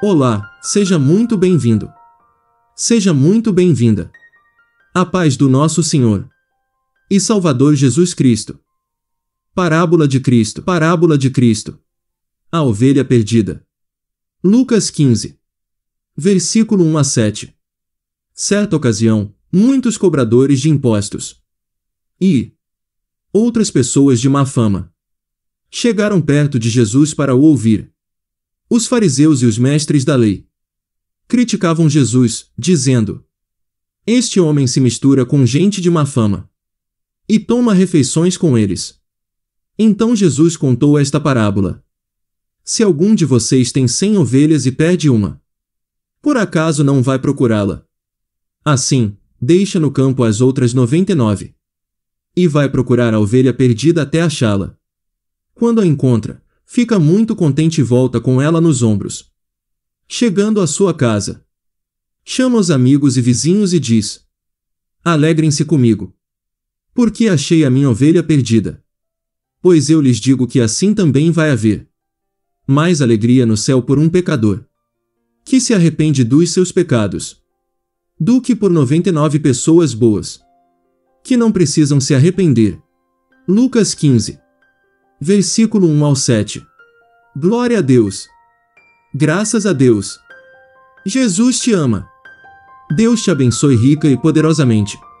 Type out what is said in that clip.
Olá, seja muito bem-vindo. Seja muito bem-vinda. A paz do nosso Senhor e Salvador Jesus Cristo. Parábola de Cristo. Parábola de Cristo. A ovelha perdida. Lucas 15. Versículo 1 a 7. Certa ocasião, muitos cobradores de impostos e outras pessoas de má fama chegaram perto de Jesus para o ouvir. Os fariseus e os mestres da lei criticavam Jesus, dizendo: Este homem se mistura com gente de má fama e toma refeições com eles. Então Jesus contou esta parábola. Se algum de vocês tem 100 ovelhas e perde uma, por acaso não vai procurá-la? Assim, deixa no campo as outras 99 e vai procurar a ovelha perdida até achá-la. Quando a encontra, fica muito contente e volta com ela nos ombros. Chegando à sua casa, chama os amigos e vizinhos e diz: Alegrem-se comigo, porque achei a minha ovelha perdida. Pois eu lhes digo que assim também vai haver mais alegria no céu por um pecador que se arrepende dos seus pecados, do que por 99 pessoas boas que não precisam se arrepender. Lucas 15. Versículo 1 ao 7. Glória a Deus. Graças a Deus. Jesus te ama. Deus te abençoe rica e poderosamente.